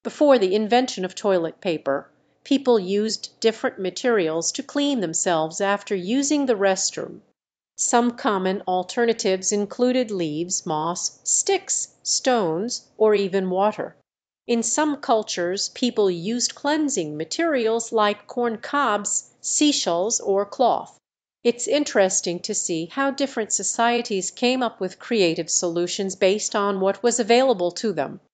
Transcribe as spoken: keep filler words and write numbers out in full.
Before the invention of toilet paper, people used different materials to clean themselves after using the restroom. Some common alternatives included leaves, moss, sticks, stones, or even water. In some cultures people used cleansing materials like corn cobs, seashells, or cloth. It's interesting to see how different societies came up with creative solutions based on what was available to them.